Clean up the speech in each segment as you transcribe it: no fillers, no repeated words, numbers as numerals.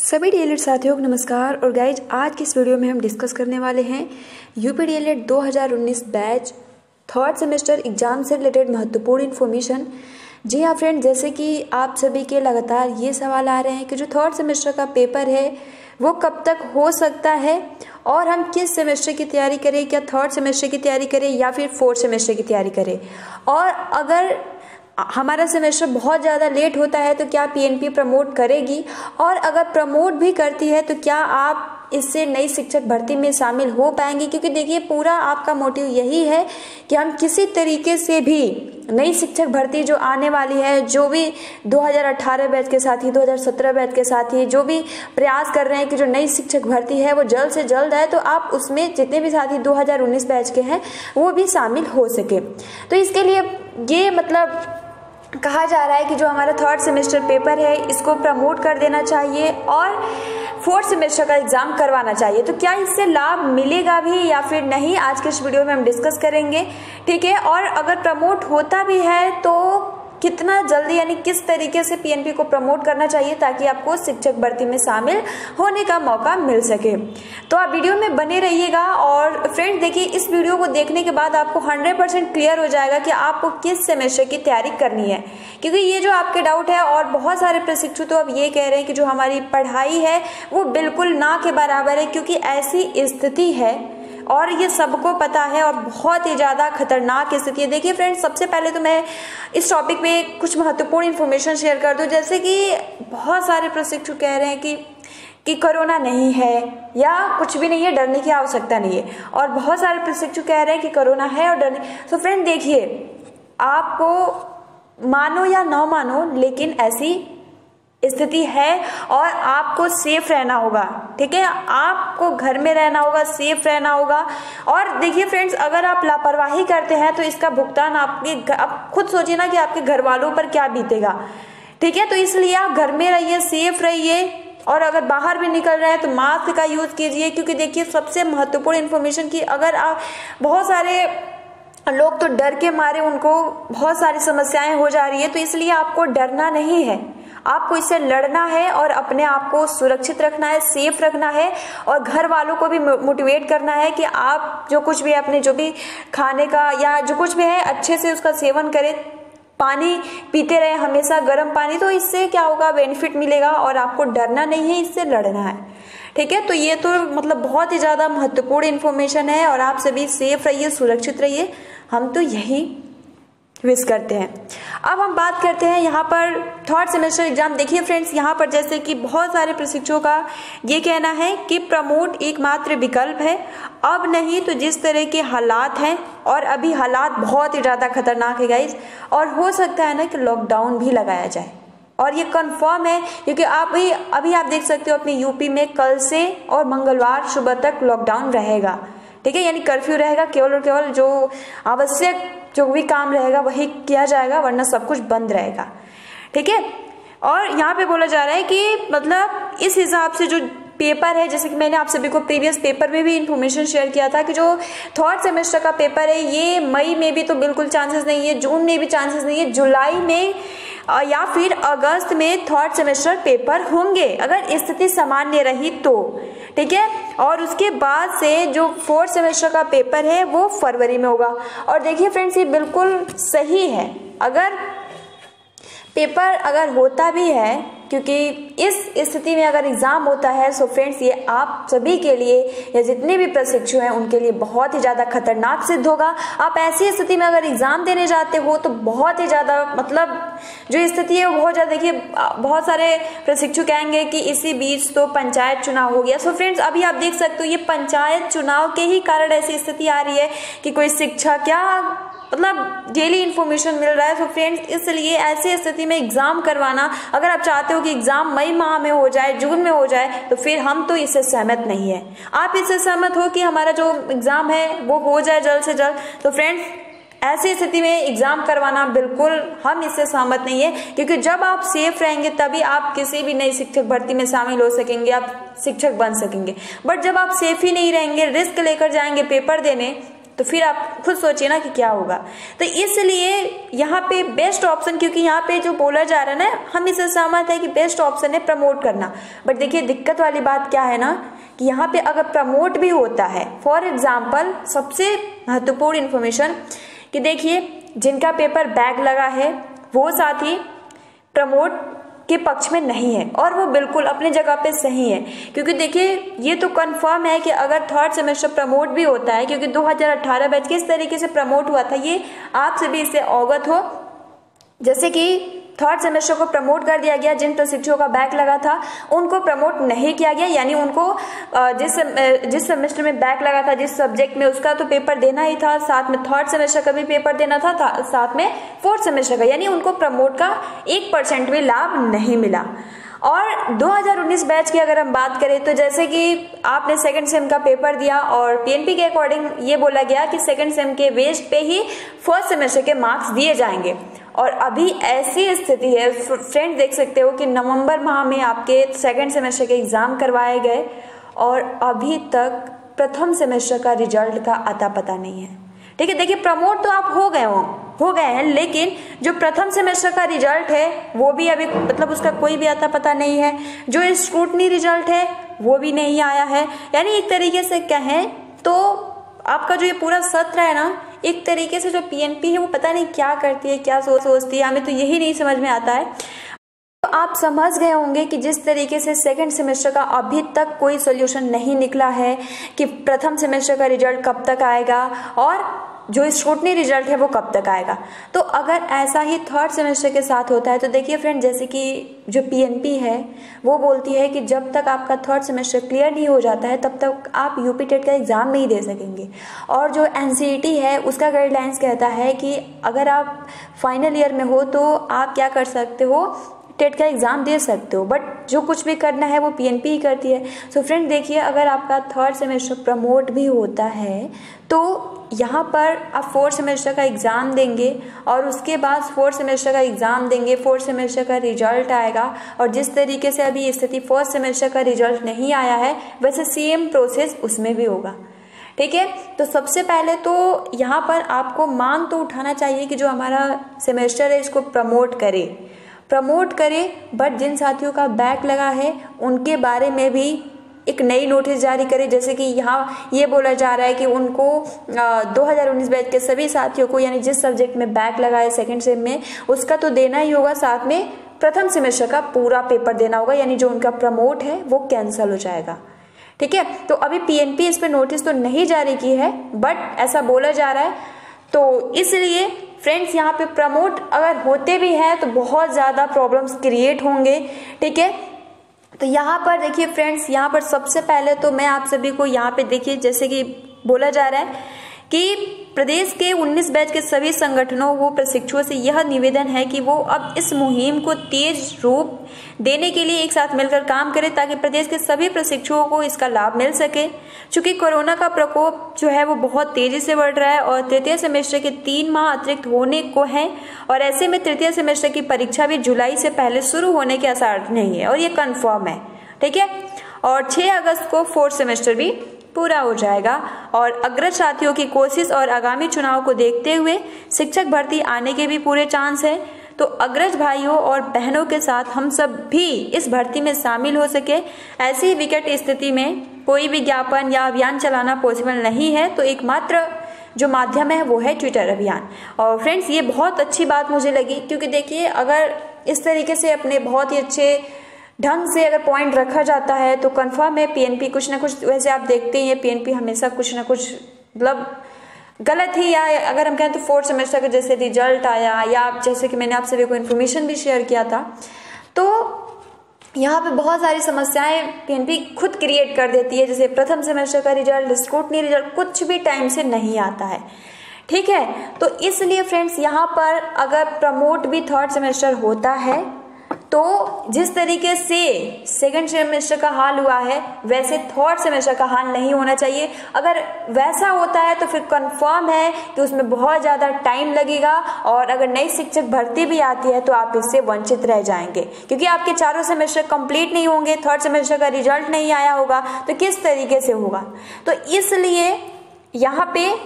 सभी डीएलएड साथियों को नमस्कार। और गाइज, आज की इस वीडियो में हम डिस्कस करने वाले हैं UP DElEd 2019 batch third semester exam से रिलेटेड महत्वपूर्ण इन्फॉर्मेशन। जी हाँ फ्रेंड, जैसे कि आप सभी के लगातार ये सवाल आ रहे हैं कि जो थर्ड सेमेस्टर का पेपर है वो कब तक हो सकता है और हम किस सेमेस्टर की तैयारी करें, क्या थर्ड सेमेस्टर की तैयारी करें या फिर फोर्थ सेमेस्टर की तैयारी करें। और अगर हमारा सेमेस्टर बहुत ज़्यादा लेट होता है तो क्या पीएनपी प्रमोट करेगी, और अगर प्रमोट भी करती है तो क्या आप इससे नई शिक्षक भर्ती में शामिल हो पाएंगे। क्योंकि देखिए, पूरा आपका मोटिव यही है कि हम किसी तरीके से भी नई शिक्षक भर्ती जो आने वाली है, जो भी 2018 बैच के साथी, 2017 बैच के साथी जो भी प्रयास कर रहे हैं कि जो नई शिक्षक भर्ती है वो जल्द से जल्द आए, तो आप उसमें जितने भी साथी 2019 बैच के हैं वो भी शामिल हो सके। तो इसके लिए ये कहा जा रहा है कि जो हमारा थर्ड सेमेस्टर पेपर है इसको प्रमोट कर देना चाहिए और फोर्थ सेमेस्टर का एग्जाम करवाना चाहिए। तो क्या इससे लाभ मिलेगा भी या फिर नहीं, आज के इस वीडियो में हम डिस्कस करेंगे, ठीक है। और अगर प्रमोट होता भी है तो कितना जल्दी, यानी किस तरीके से पीएनपी को प्रमोट करना चाहिए ताकि आपको शिक्षक भर्ती में शामिल होने का मौका मिल सके। तो आप वीडियो में बने रहिएगा। और फ्रेंड देखिए, इस वीडियो को देखने के बाद आपको 100% क्लियर हो जाएगा कि आपको किस सेमेस्टर की तैयारी करनी है। क्योंकि ये जो आपके डाउट है, और बहुत सारे प्रशिक्षु तो अब ये कह रहे हैं कि जो हमारी पढ़ाई है वो बिल्कुल ना के बराबर है, क्योंकि ऐसी स्थिति है और ये सबको पता है और बहुत ही ज़्यादा खतरनाक स्थिति है। देखिए फ्रेंड्स, सबसे पहले तो मैं इस टॉपिक पे कुछ महत्वपूर्ण इन्फॉर्मेशन शेयर कर दूं। जैसे कि बहुत सारे प्रशिक्षु कह रहे हैं कि कोरोना नहीं है या कुछ भी नहीं है, डरने की आवश्यकता नहीं है। और बहुत सारे प्रशिक्षु कह रहे हैं कि कोरोना है और डरने। तो फ्रेंड देखिए, आपको मानो या ना मानो, लेकिन ऐसी स्थिति है और आपको सेफ रहना होगा, ठीक है। आपको घर में रहना होगा, सेफ रहना होगा। और देखिए फ्रेंड्स, अगर आप लापरवाही करते हैं तो इसका भुगतान आप खुद सोचिए ना कि आपके घर वालों पर क्या बीतेगा, ठीक है। तो इसलिए आप घर में रहिए, सेफ रहिए, और अगर बाहर भी निकल रहे हैं तो मास्क का यूज कीजिए। क्योंकि देखिए, सबसे महत्वपूर्ण इन्फॉर्मेशन की, अगर आप बहुत सारे लोग तो डर के मारे उनको बहुत सारी समस्याएं हो जा रही है, तो इसलिए आपको डरना नहीं है, आपको इससे लड़ना है और अपने आप को सुरक्षित रखना है, सेफ रखना है। और घर वालों को भी मोटिवेट करना है कि आप जो कुछ भी अपने जो भी खाने का या जो कुछ भी है अच्छे से उसका सेवन करें, पानी पीते रहे हमेशा, गर्म पानी। तो इससे क्या होगा, बेनिफिट मिलेगा और आपको डरना नहीं है, इससे लड़ना है, ठीक है। तो ये तो बहुत ही ज़्यादा महत्वपूर्ण इन्फॉर्मेशन है और आप सभी सेफ रहिए, सुरक्षित रहिए, हम तो यही विश करते हैं। अब हम बात करते हैं यहाँ पर थर्ड सेमेस्टर एग्जाम। देखिए फ्रेंड्स, यहाँ पर जैसे कि बहुत सारे प्रशिक्षुओं का ये कहना है कि प्रमोट एकमात्र विकल्प है, अब नहीं तो जिस तरह के हालात हैं, और अभी हालात बहुत ही ज़्यादा खतरनाक है गाइज, और हो सकता है ना कि लॉकडाउन भी लगाया जाए। और ये कंफर्म है, क्योंकि अभी आप देख सकते हो अपने यूपी में कल से और मंगलवार सुबह तक लॉकडाउन रहेगा, ठीक है। यानी कर्फ्यू रहेगा, केवल और केवल जो आवश्यक जो भी काम रहेगा वही किया जाएगा, वरना सब कुछ बंद रहेगा, ठीक है। और यहाँ पे बोला जा रहा है कि इस हिसाब से जो पेपर है, जैसे कि मैंने आप सभी को प्रीवियस पेपर में भी इंफॉर्मेशन शेयर किया था कि जो थर्ड सेमेस्टर का पेपर है ये मई में भी तो बिल्कुल चांसेस नहीं है, जून में भी चांसेस नहीं है, जुलाई में या फिर अगस्त में थर्ड सेमेस्टर पेपर होंगे अगर स्थिति सामान्य रही तो, ठीक है। और उसके बाद से जो फोर्थ सेमेस्टर का पेपर है वो फरवरी में होगा। और देखिए फ्रेंड्स, ये बिल्कुल सही है अगर पेपर अगर होता भी है, क्योंकि इस स्थिति में अगर एग्जाम होता है सो फ्रेंड्स ये आप सभी के लिए या जितने भी प्रशिक्षु हैं उनके लिए बहुत ही ज़्यादा खतरनाक सिद्ध होगा। आप ऐसी स्थिति में अगर एग्जाम देने जाते हो तो बहुत ही ज़्यादा जो स्थिति है वो बहुत ज़्यादा, देखिए बहुत सारे प्रशिक्षु कहेंगे कि इसी बीच तो पंचायत चुनाव हो गया। सो फ्रेंड्स, अभी आप देख सकते हो ये पंचायत चुनाव के ही कारण ऐसी स्थिति आ रही है कि कोई शिक्षक क्या डेली इन्फॉर्मेशन मिल रहा है। तो फ्रेंड्स, इसलिए ऐसी स्थिति में एग्जाम करवाना, अगर आप चाहते हो कि एग्जाम मई माह में हो जाए, जून में हो जाए, तो फिर हम तो इससे सहमत नहीं है। आप इससे सहमत हो कि हमारा जो एग्जाम है वो हो जाए जल्द से जल्द, तो फ्रेंड्स ऐसी स्थिति में एग्जाम करवाना बिल्कुल हम इससे सहमत नहीं है। क्योंकि जब आप सेफ रहेंगे तभी आप किसी भी नई शिक्षक भर्ती में शामिल हो सकेंगे, आप शिक्षक बन सकेंगे। बट जब आप सेफ ही नहीं रहेंगे, रिस्क लेकर जाएंगे पेपर देने, तो फिर आप खुद सोचिए ना कि क्या होगा। तो इसलिए यहाँ पे बेस्ट ऑप्शन, क्योंकि यहाँ पे जो बोला जा रहा है ना, हम इससे सहमत है कि बेस्ट ऑप्शन है प्रमोट करना। बट देखिए दिक्कत वाली बात क्या है ना कि यहाँ पे अगर प्रमोट भी होता है, फॉर एग्जाम्पल सबसे महत्वपूर्ण इन्फॉर्मेशन कि देखिए जिनका पेपर बैक लगा है वो साथी प्रमोट के पक्ष में नहीं है, और वो बिल्कुल अपने जगह पे सही है। क्योंकि देखिए ये तो कंफर्म है कि अगर थर्ड सेमेस्टर प्रमोट भी होता है, क्योंकि 2018 बैच किस तरीके से प्रमोट हुआ था ये आप सभी इससे अवगत हो। जैसे कि थर्ड सेमेस्टर को प्रमोट कर दिया गया, जिन प्रशिक्षुओं का बैक लगा था उनको प्रमोट नहीं किया गया, यानी उनको जिस सेमेस्टर में बैक लगा था जिस सब्जेक्ट में, उसका तो पेपर देना ही था, साथ में थर्ड सेमेस्टर का भी पेपर देना था, साथ में फोर्थ सेमेस्टर का, यानी उनको प्रमोट का 1% भी लाभ नहीं मिला। और 2019 बैच की अगर हम बात करें तो जैसे कि आपने सेकंड सेम का पेपर दिया और पीएनपी के अकॉर्डिंग ये बोला गया कि सेकंड सेम के बेस पे ही फर्स्ट सेमेस्टर के मार्क्स दिए जाएंगे। और अभी ऐसी स्थिति है फ्रेंड, देख सकते हो कि नवंबर माह में आपके सेकंड सेमेस्टर के एग्जाम करवाए गए और अभी तक प्रथम सेमेस्टर का रिजल्ट का अता पता नहीं है। ठीक है, देखिए प्रमोट तो आप हो गए हैं, लेकिन जो प्रथम सेमेस्टर का रिजल्ट है वो भी अभी मतलब उसका कोई भी अता पता नहीं है। जो स्क्रूटनी रिजल्ट है वो भी नहीं आया है। यानी एक तरीके से कहें तो आपका जो ये पूरा सत्र है ना, एक तरीके से जो पीएनपी है वो पता नहीं क्या करती है, क्या सोचती है, हमें तो यही नहीं समझ में आता है। तो आप समझ गए होंगे कि जिस तरीके से सेकंड सेमेस्टर का अभी तक कोई सॉल्यूशन नहीं निकला है कि प्रथम सेमेस्टर का रिजल्ट कब तक आएगा और जो स्क्रूटनी रिजल्ट है वो कब तक आएगा। तो अगर ऐसा ही थर्ड सेमेस्टर के साथ होता है तो देखिए फ्रेंड, जैसे कि जो पीएनपी है वो बोलती है कि जब तक आपका थर्ड सेमेस्टर क्लियर नहीं हो जाता है तब तक आप यूपी टेट का एग्ज़ाम नहीं दे सकेंगे। और जो एनसीईटी है उसका गाइडलाइंस कहता है कि अगर आप फाइनल ईयर में हो तो आप क्या कर सकते हो, टेट का एग्ज़ाम दे सकते हो, बट जो कुछ भी करना है वो पीएनपी ही करती है। सो फ्रेंड देखिए, अगर आपका थर्ड सेमेस्टर प्रमोट भी होता है तो यहाँ पर आप फोर्थ सेमेस्टर का एग्ज़ाम देंगे और उसके बाद फोर्थ सेमेस्टर का एग्ज़ाम देंगे, फोर्थ सेमेस्टर का रिजल्ट आएगा। और जिस तरीके से अभी स्थिति फोर्थ सेमेस्टर का रिजल्ट नहीं आया है वैसे सेम प्रोसेस उसमें भी होगा। ठीक है, तो सबसे पहले तो यहाँ पर आपको मांग तो उठाना चाहिए कि जो हमारा सेमेस्टर है इसको प्रमोट करे, बट जिन साथियों का बैक लगा है उनके बारे में भी एक नई नोटिस जारी करे। जैसे कि यहाँ ये बोला जा रहा है कि उनको 2019 बैच के सभी साथियों को, यानी जिस सब्जेक्ट में बैक लगा है सेकेंड सेम में उसका तो देना ही होगा, साथ में प्रथम सेमेस्टर का पूरा पेपर देना होगा, यानी जो उनका प्रमोट है वो कैंसिल हो जाएगा। ठीक है, तो अभी पीएनपी इस पर नोटिस तो नहीं जारी की है बट ऐसा बोला जा रहा है। तो इसलिए फ्रेंड्स यहाँ पे प्रमोट अगर होते भी हैं तो बहुत ज़्यादा प्रॉब्लम्स क्रिएट होंगे। ठीक है, तो यहाँ पर देखिए फ्रेंड्स, यहाँ पर सबसे पहले तो मैं आप सभी को यहाँ पे देखिए, जैसे कि बोला जा रहा है कि प्रदेश के 19 बैच के सभी संगठनों व प्रशिक्षुओं से यह निवेदन है कि वो अब इस मुहिम को तेज रूप देने के लिए एक साथ मिलकर काम करें ताकि प्रदेश के सभी प्रशिक्षुओं को इसका लाभ मिल सके। चूंकि कोरोना का प्रकोप जो है वो बहुत तेजी से बढ़ रहा है और तृतीय सेमेस्टर के 3 माह अतिरिक्त होने को हैं और ऐसे में तृतीय सेमेस्टर की परीक्षा भी जुलाई से पहले शुरू होने के आसार नहीं है और ये कन्फर्म है। ठीक है, और 6 अगस्त को फोर्थ सेमेस्टर भी पूरा हो जाएगा। और अग्रज साथियों की कोशिश और आगामी चुनाव को देखते हुए शिक्षक भर्ती आने के भी पूरे चांस है। तो अग्रज भाइयों और बहनों के साथ हम सब भी इस भर्ती में शामिल हो सके। ऐसी विकट स्थिति में कोई विज्ञापन या अभियान चलाना पॉसिबल नहीं है, तो एकमात्र जो माध्यम है वो है ट्विटर अभियान। और फ्रेंड्स ये बहुत अच्छी बात मुझे लगी, क्योंकि देखिए अगर इस तरीके से अपने बहुत ही अच्छे ढंग से अगर पॉइंट रखा जाता है तो कंफर्म है पीएनपी कुछ ना कुछ, वैसे आप देखते हैं पीएनपी हमेशा कुछ ना कुछ मतलब गलत ही, या अगर हम कहें तो फोर्थ सेमेस्टर का जैसे रिजल्ट आया या जैसे कि मैंने आप सभी को इन्फॉर्मेशन भी शेयर किया था, तो यहाँ पे बहुत सारी समस्याएं पीएनपी खुद क्रिएट कर देती है। जैसे प्रथम सेमेस्टर का रिजल्ट, स्क्रूटनी रिजल्ट कुछ भी टाइम से नहीं आता है। ठीक है, तो इसलिए फ्रेंड्स यहाँ पर अगर प्रमोट भी थर्ड सेमेस्टर होता है तो जिस तरीके से सेकंड सेमेस्टर का हाल हुआ है वैसे थर्ड सेमेस्टर का हाल नहीं होना चाहिए। अगर वैसा होता है तो फिर कंफर्म है कि उसमें बहुत ज़्यादा टाइम लगेगा और अगर नई शिक्षक भर्ती भी आती है तो आप इससे वंचित रह जाएंगे, क्योंकि आपके चारों सेमेस्टर कंप्लीट नहीं होंगे, थर्ड सेमेस्टर का रिजल्ट नहीं आया होगा तो किस तरीके से होगा। तो इसलिए यहाँ पे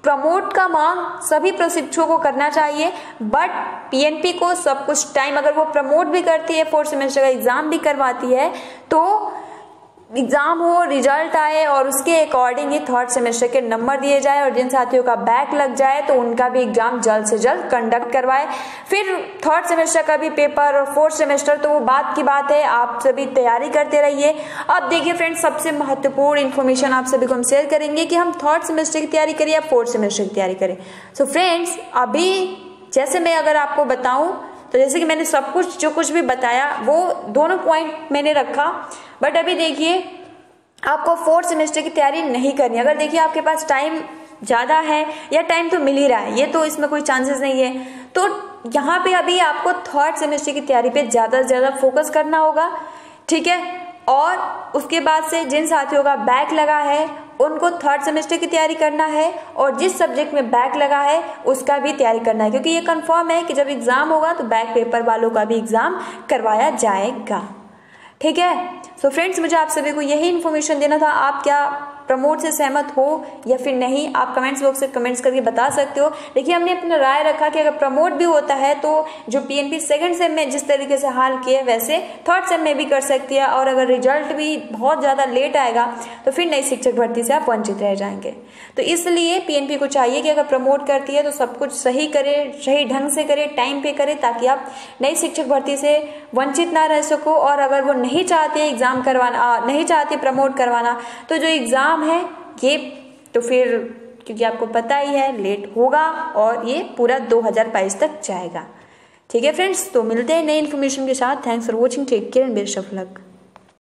प्रमोट का मांग सभी प्रशिक्षुओं को करना चाहिए, बट पीएनपी को सब कुछ टाइम, अगर वो प्रमोट भी करती है, 4th सेमेस्टर का एग्जाम भी करवाती है, तो एग्जाम हो, रिजल्ट आए और उसके अकॉर्डिंग ही 3rd सेमेस्टर के नंबर दिए जाए, और जिन साथियों का बैक लग जाए तो उनका भी एग्जाम जल्द से जल्द कंडक्ट करवाए। फिर 3rd सेमेस्टर का भी पेपर और 4th सेमेस्टर तो वो बात की बात है, आप सभी तैयारी करते रहिए। अब देखिए फ्रेंड्स, सबसे महत्वपूर्ण इन्फॉर्मेशन आप सभी को हम शेयर करेंगे कि हम 3rd सेमेस्टर की तैयारी करें या 4th सेमेस्टर की तैयारी करें। सो फ्रेंड्स, अभी जैसे मैं अगर आपको बताऊं तो जैसे कि मैंने सब कुछ जो कुछ भी बताया वो दोनों पॉइंट मैंने रखा, बट अभी देखिए आपको 4th सेमेस्टर की तैयारी नहीं करनी। अगर देखिए आपके पास टाइम ज़्यादा है या टाइम तो मिल ही रहा है, ये तो इसमें कोई चांसेस नहीं है, तो यहाँ पे अभी आपको 3rd सेमेस्टर की तैयारी पे ज़्यादा से ज़्यादा फोकस करना होगा, ठीक है। और उसके बाद से जिन साथियों का बैक लगा है उनको 3rd सेमेस्टर की तैयारी करना है, और जिस सब्जेक्ट में बैक लगा है उसका भी तैयारी करना है, क्योंकि ये कंफर्म है कि जब एग्जाम होगा तो बैक पेपर वालों का भी एग्जाम करवाया जाएगा, ठीक है। सो फ्रेंड्स, मुझे आप सभी को यही इन्फॉर्मेशन देना था। आप क्या प्रमोट से सहमत हो या फिर नहीं, आप कमेंट्स बॉक्स से कमेंट्स करके बता सकते हो। देखिए, हमने अपना राय रखा कि अगर प्रमोट भी होता है तो जो पीएनपी 2nd सेम में जिस तरीके से हाल किए वैसे 3rd सेम में भी कर सकती है, और अगर रिजल्ट भी बहुत ज़्यादा लेट आएगा तो फिर नई शिक्षक भर्ती से आप वंचित रह जाएंगे। तो इसलिए पीएनपी को चाहिए कि अगर प्रमोट करती है तो सब कुछ सही करे, सही ढंग से करे, टाइम पे करे, ताकि आप नई शिक्षक भर्ती से वंचित ना रह सको। और अगर वो नहीं चाहते एग्जाम करवाना, नहीं चाहते प्रमोट करवाना, तो जो एग्जाम है ये तो फिर, क्योंकि आपको पता ही है, लेट होगा और ये पूरा 2022 तक जाएगा, ठीक है फ्रेंड्स। तो मिलते हैं नई इन्फॉर्मेशन के साथ। Thanks for watching, take care and best of luck.